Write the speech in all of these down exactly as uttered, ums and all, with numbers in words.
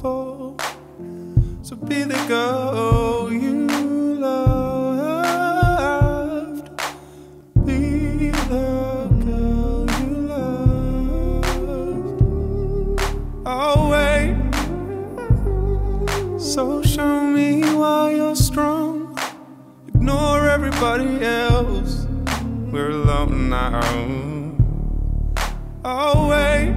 fall. So be the girl you loved. Be the girl you loved. I'll wait. So show me why you're strong. Ignore everybody else. We're alone now. I'll wait.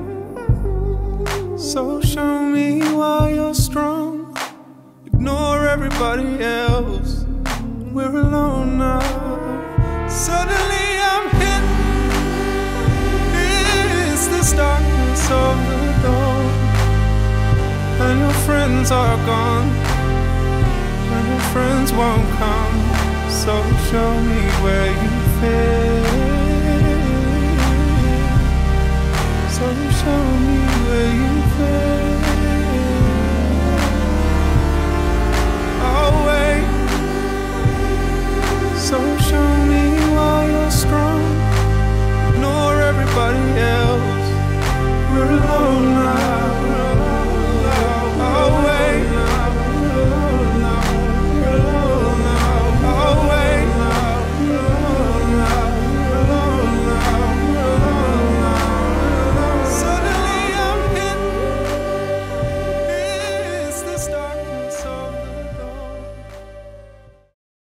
So show me why you're strong. Ignore everybody else. We're alone now. Suddenly I'm hit. It's this darkness of the dawn, and your friends are gone, and your friends won't come. So show me where you fit. So show me where you